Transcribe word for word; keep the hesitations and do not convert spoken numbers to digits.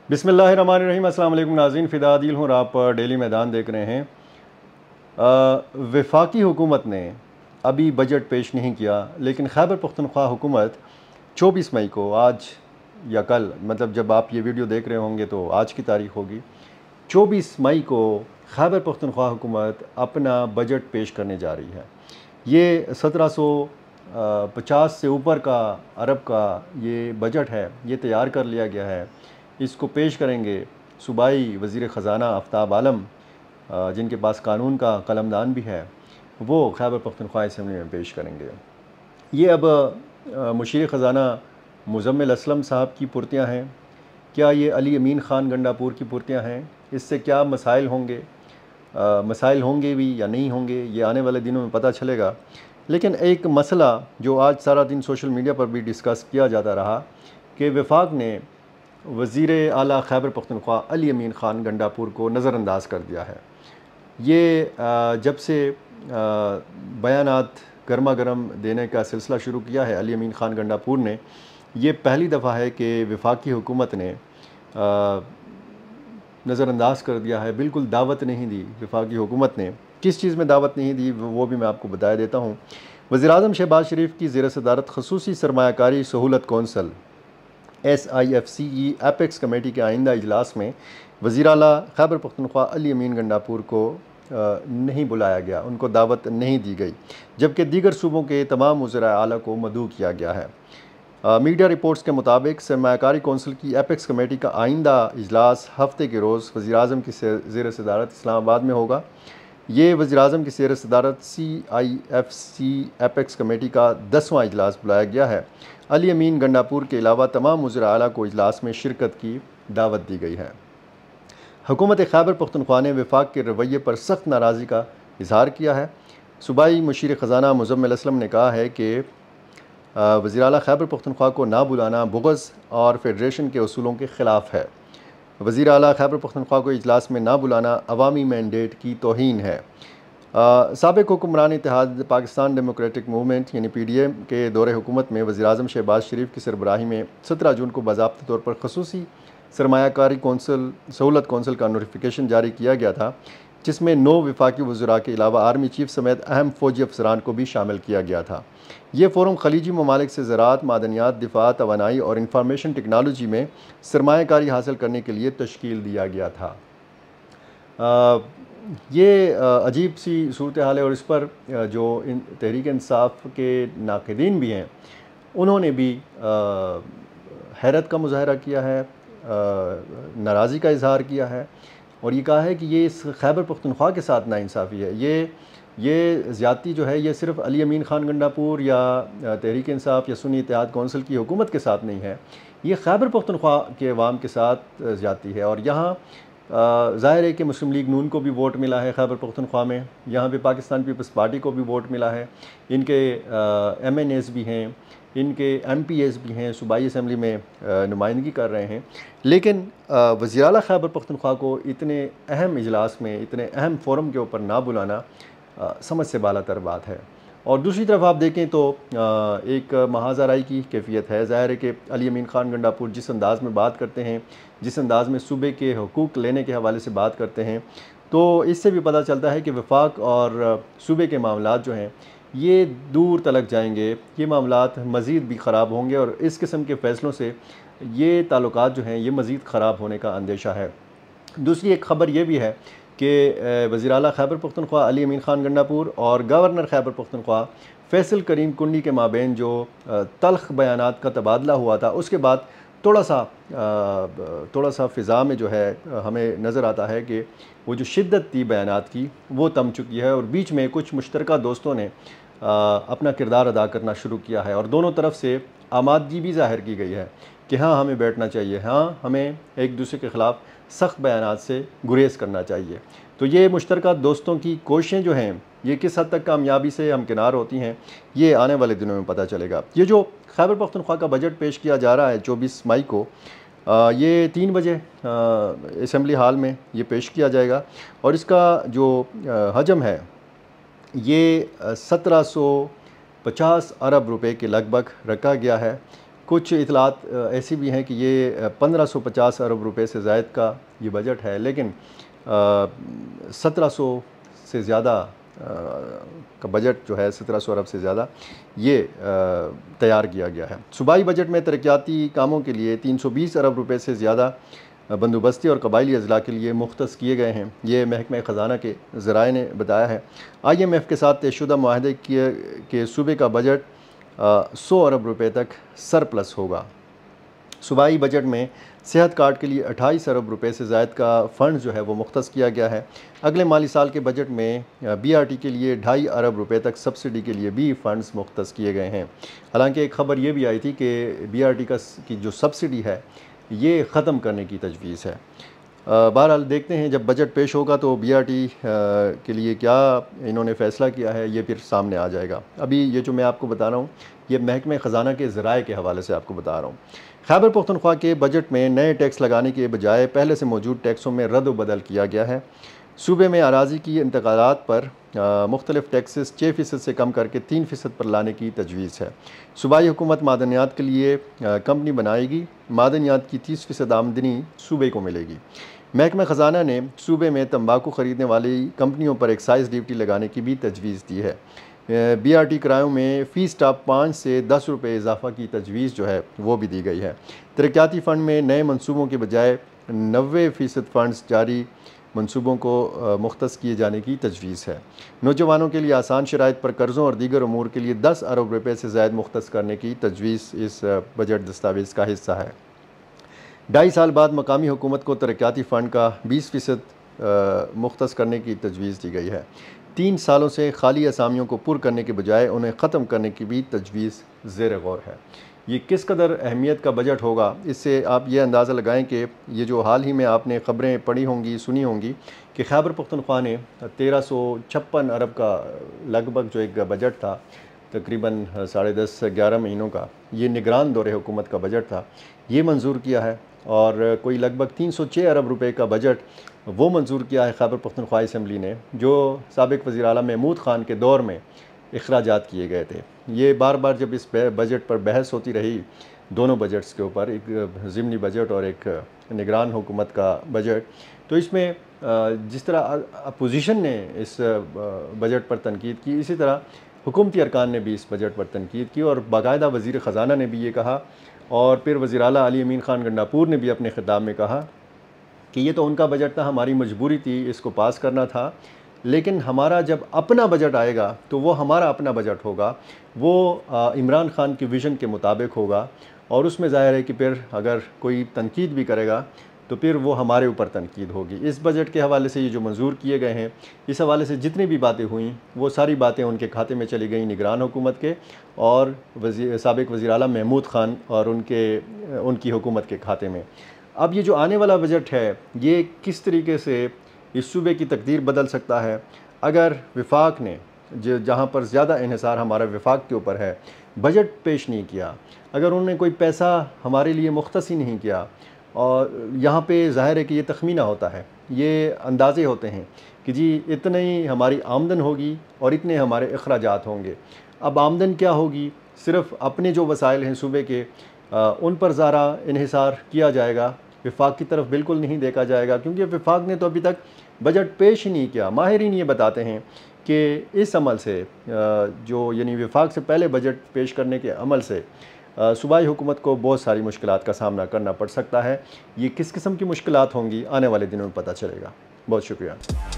बिस्मिल्लाहिर्रहमानिर्रहीम। अस्सलाम वालेकुम नाज़रीन, फ़िदा आदिल हूँ और आप डेली मैदान देख रहे हैं। वफाकी हुकूमत ने अभी बजट पेश नहीं किया, लेकिन खैबर पख्तूनख्वा हुकूमत चौबीस मई को, आज या कल, मतलब जब आप ये वीडियो देख रहे होंगे तो आज की तारीख होगी, चौबीस मई को खैबर पख्तूनख्वा हुकूमत अपना बजट पेश करने जा रही है। ये सत्रह सौ पचास से ऊपर का अरब का ये बजट है, ये तैयार कर लिया गया है। इसको पेश करेंगे सूबाई वज़ीर ख़ज़ाना आफ्ताब आलम, जिनके पास कानून का कलमदान भी है, वो खैबर पख्तूनख्वा असम्बली में पेश करेंगे। ये अब मुशीर ख़ज़ाना मुज़म्मिल असलम साहब की पुर्तियाँ हैं, क्या ये अली अमीन ख़ान गंडापुर की पुर्तियाँ हैं? इससे क्या मसाइल होंगे, आ, मसाइल होंगे भी या नहीं होंगे, ये आने वाले दिनों में पता चलेगा। लेकिन एक मसला जो आज सारा दिन सोशल मीडिया पर भी डिस्कस किया जाता रहा कि वफाक ने वज़ीर आला खैबर पख्तूनख्वा अली अमीन ख़ान गंडापुर को नज़रअंदाज कर दिया है। ये जब से बयानात गर्मा गर्म देने का सिलसिला शुरू किया है अली अमीन ख़ान गंडापुर ने, ये पहली दफ़ा है कि वफाकी हुकूमत ने नज़रअंदाज कर दिया है, बिल्कुल दावत नहीं दी। वफाकी हुकूमत ने किस चीज़ में दावत नहीं दी वो भी मैं आपको बता देता हूँ। वज़ीर-ए-आज़म शहबाज शरीफ की ज़ेर सदारत ख़ुसूसी सरमायाकारी सहूलत council S I F C ई एपेक्स कमेटी के आइंदा इजलास में वज़ीर आला खैबर पख्तूनख्वा अली अमीन गंडापुर को नहीं बुलाया गया, उनको दावत नहीं दी गई, जबकि दीगर सूबों के तमाम वज़राए आला को मदऊ किया गया है। आ, मीडिया रिपोर्ट्स के मुताबिक सरमायाकारी कौंसिल की एपेक्स कमेटी का आइंदा इजलास हफ्ते के रोज़ वज़ीर-ए-आज़म की ज़ेर सदारत इस्लामाबाद में होगा। ये वज़ीर-ए-आज़म की ज़ेर सदारत C I F C apex committee का दसवां इजलास बुलाया गया है। अली अमीन गंडापुर के अलावा तमाम वज़राए आला को इजलास में शिरकत की दावत दी गई है। हुकूमत खैबर पख्तूनख्वा ने वफाक के रवैये पर सख्त नाराज़गी का इजहार किया है। सूबाई मुशीर ख़ज़ाना मुज़म्मिल असलम ने कहा है कि वज़ीर आला खैबर पख्तूनख्वा को ना बुलाना बुग़्ज़ और फेडरेशन के उसूलों के ख़िलाफ़ है। वज़ीर आला खैबर पख्तूनख्वा को इजलास में ना बुलाना अवामी मैंडेट की तौहीन है। साबिक़ हुक्मरान इत्तेहाद पाकिस्तान डेमोक्रेटिक मूवमेंट यानी पी डी एम के दौरे हुकूमत में वज़ीर-ए-आज़म शहबाज शरीफ की सरबराही में सत्रह जून को बाज़ाब्ता तौर पर ख़ुसूसी सरमायाकारी कौंसल सहूलत कौंसल का नोटिफिकेशन जारी किया गया था, जिसमें नौ वफाकी वज़रा के अलावा आर्मी चीफ समेत अहम फ़ौजी अफसरान को भी शामिल किया गया था। ये फ़ोरम खलीजी ममालिक से ज़राअत, मादनियात, दिफ़ा, तवानाई और इंफॉर्मेशन टेक्नोलॉजी में सरमायाकारी हासिल करने के लिए तश्कील दिया गया था। आ, ये अजीब सी सूरत हाल है और इस पर जो इन तहरीक इंसाफ के नाक़िदीन भी हैं, उन्होंने भी हैरत का मुज़ाहरा किया है, नाराज़गी का इजहार किया है और ये कहा है कि ये इस खैबर पख्तूनख्वा के साथ नाइंसाफ़ी है। ये ये ज़्यादती जो है ये सिर्फ़ अली अमीन ख़ान गंडापुर या तहरीक इंसाफ या सुन्नी इत्तेहाद कौंसिल की हुकूमत के साथ नहीं है, ये खैबर पख्तूनख्वा के अवाम के साथ ज़्यादती है। और यहाँ ज़ाहिर है कि मुस्लिम लीग नून को भी वोट मिला है खैबर पख्तूनख्वा में, यहाँ पे पाकिस्तान पीपल्स पार्टी को भी वोट मिला है, इनके एम एन एज़ भी हैं, इनके एम पी एज़ भी हैं, सूबाई असम्बली में नुमाइंदगी कर रहे हैं। लेकिन वज़ीर आला खैबर पख्तूनख्वा को इतने अहम इजलास में, इतने अहम फोरम के ऊपर ना बुलाना आ, समझ से बाला तर बात है। और दूसरी तरफ आप देखें तो आ, एक महाज़राई की कैफियत है। ज़ाहिर है कि अली अमीन ख़ान गंडापुर जिस अंदाज़ में बात करते हैं, जिस अंदाज़ में सूबे के हकूक़ लेने के हवाले से बात करते हैं, तो इससे भी पता चलता है कि वफाक और सूबे के मामलात जो हैं ये दूर तलक जाएंगे, ये मामलात मज़ीद भी ख़राब होंगे और इस किस्म के फ़ैसलों से ये ताल्लुकात जो हैं ये मज़ीद ख़राब होने का अंदेशा है। दूसरी एक ख़बर ये भी है कि वज़ीर आला खैबर पख्तूनख्वा अली अमीन ख़ान गंडापुर और गवर्नर खैबर पख्तूनख्वा फैसल करीम कुंडी के माबैन जो तल्ख़ बयानात का तबादला हुआ था, उसके बाद थोड़ा सा थोड़ा सा फ़िज़ा में जो है हमें नज़र आता है कि वो जो शिद्दत थी बयानात की वो तम चुकी है और बीच में कुछ मुश्तरका दोस्तों ने अपना किरदार अदा करना शुरू किया है और दोनों तरफ से आमादगी भी ज़ाहिर की गई है कि हाँ हमें बैठना चाहिए, हाँ हमें एक दूसरे के ख़िलाफ़ सख्त बयानात से गुरेज़ करना चाहिए। तो ये मुश्तरका दोस्तों की कोशिशें जो हैं ये किस हद तक कामयाबी से हमकिनार होती हैं, ये आने वाले दिनों में पता चलेगा। ये जो खैबर पख्तूनख्वा का बजट पेश किया जा रहा है चौबीस मई को, आ, ये तीन बजे असम्बली हाल में ये पेश किया जाएगा और इसका जो हजम है ये सत्रह सौ पचास अरब रुपए के लगभग रखा गया है। कुछ इतलात ऐसी भी हैं कि ये पंद्रह सौ पचास अरब रुपए से ज़ायद का ये बजट है, लेकिन सत्रह सौ से ज़्यादा का बजट जो है सत्रह सौ अरब से ज़्यादा ये तैयार किया गया है। सूबाई बजट में तरक्याती कामों के लिए तीन सौ बीस अरब रुपए से ज़्यादा बंदोबस्ती और कबायली अजला के लिए मुख्तस किए गए हैं। ये महकमा ख़जाना के ज़राए ने बताया है। आई एम एफ़ के साथ तयशुदा माहदे के, के सूबे का बजट सौ अरब रुपए तक सरप्लस होगा। सूबाई बजट में सेहत कार्ड के लिए अट्ठाईस अरब रुपए से ज़ायद का फ़ंड जो है वो मुख्तस किया गया है। अगले माली साल के बजट में बी आर टी के लिए ढाई अरब रुपए तक सब्सिडी के लिए भी फ़ंड्स मुख्तस किए गए हैं। हालांकि एक ख़बर ये भी आई थी कि बी आर टी का की जो सब्सिडी है ये ख़त्म करने की तजवीज़ है। बहरहाल देखते हैं जब बजट पेश होगा तो बी आर टी के लिए क्या इन्होंने फ़ैसला किया है ये फिर सामने आ जाएगा। अभी ये जो मैं आपको बता रहा हूँ ये महकमे ख़जाना के ज़राए के हवाले से आपको बता रहा हूँ। खैबर पख्तूनख्वा के बजट में नए टैक्स लगाने के बजाय पहले से मौजूद टैक्सों में रद्द बदल किया गया है। सूबे में अराज़ी की इंतकालात पर मुख्तलिफ टैक्सेस छः फ़ीसद से कम करके तीन फ़ीसद पर लाने की तजवीज़ है। सूबाई हुकूमत मादनियात के लिए कंपनी बनाएगी। मादनियात की तीस फ़ीसद आमदनी सूबे को मिलेगी। महकमा ख़जाना ने सूबे में तंबाकू ख़रीदने वाली कंपनियों पर एक्साइज़ ड्यूटी लगाने की भी तजवीज़ दी है। बी आर टी किरायों में फ़ी स्टाप पाँच से दस रुपये इजाफ़ा की तजवीज़ जो है वो भी दी गई है। तरक्याती फ़ंड में नए मनसूबों के बजाय नब्बे फ़ीसद फ़ंड्स जारी मनसूबों को मुख्तस किए जाने की तजवीज़ है। नौजवानों के लिए आसान शराइत पर कर्ज़ों और दीगर अमूर के लिए दस अरब रुपये से ज़ायद मुख्तस करने की तजवीज़ इस बजट दस्तावेज़ का हिस्सा है। ढाई साल बाद मकामी हुकूमत को तरक्याती फ़ंड का बीस फ़ीसद मुख्तस करने की तजवीज़ दी गई है। तीन सालों से खाली असामियों को पुर करने के बजाय उन्हें ख़त्म करने की भी तजवीज़ ज़ेर गौर है। ये किस कदर अहमियत का बजट होगा इससे आप ये अंदाज़ा लगाएं कि ये जो हाल ही में आपने ख़बरें पढ़ी होंगी सुनी होंगी कि खैबर पख्तूनख्वा ने तेरह सौ छप्पन अरब का लगभग जो एक बजट था तकरीबन साढ़े दस ग्यारह महीनों का, ये निगरान दौरे हुकूमत का बजट था, ये मंजूर किया है। और कोई लगभग तीन सौ छः अरब रुपए का बजट वो मंजूर किया है खैबर पख्तूनख्वा असम्बली ने, जो साबिक़ वज़ीर आला महमूद ख़ान के दौर में अखराजात किए गए थे। ये बार बार जब इस बजट पर बहस होती रही, दोनों बजट्स के ऊपर, एक ज़िमनी बजट और एक निगरान हुकूमत का बजट, तो इसमें जिस तरह अपोजिशन ने इस बजट पर तनकीद की, इसी तरह हुकूमती अरकान ने भी इस बजट पर तनकीद की और बाकायदा वज़ीर ख़जाना ने भी ये कहा और फिर वज़ीर आला अली अमीन ख़ान गंडापुर ने भी अपने ख़िताब में कहा कि ये तो उनका बजट था, हमारी मजबूरी थी इसको पास करना था, लेकिन हमारा जब अपना बजट आएगा तो वो हमारा अपना बजट होगा, वो इमरान ख़ान के विज़न के मुताबिक होगा और उसमें ज़ाहिर है कि फिर अगर कोई तनकीद भी करेगा तो फिर वो हमारे ऊपर तनकीद होगी। इस बजट के हवाले से ये जो मंजूर किए गए हैं, इस हवाले से जितनी भी बातें हुई वो सारी बातें उनके खाते में चली गई निगरान हुकूमत के और वज़ीर साबिक़ वज़ीर आला महमूद ख़ान और उनके उनकी हुकूमत के खाते में। अब ये जो आने वाला बजट है ये किस तरीके से इस सूबे की तकदीर बदल सकता है। अगर विफाक ने जो जहाँ पर ज़्यादा इन्हिसार हमारा विफाक के ऊपर है बजट पेश नहीं किया, अगर उन्होंने कोई पैसा हमारे लिए मुख्तस ही नहीं किया, और यहाँ पे ज़ाहिर है कि ये तखमीना होता है, ये अंदाज़े होते हैं कि जी इतने ही हमारी आमदन होगी और इतने हमारे अखराजात होंगे। अब आमदन क्या होगी, सिर्फ़ अपने जो वसाइल हैं सूबे के आ, उन पर ज़रा इन्हिसार किया जाएगा, विफाक की तरफ बिल्कुल नहीं देखा जाएगा, क्योंकि विफाक ने तो अभी तक बजट पेश ही नहीं किया। माहिरीन ये बताते हैं कि इस अमल से जो यानी विफाक से पहले बजट पेश करने के अमल से सूबाई हुकूमत को बहुत सारी मुश्किलात का सामना करना पड़ सकता है। ये किस किस्म की मुश्किलात होंगी आने वाले दिनों में पता चलेगा। बहुत शुक्रिया।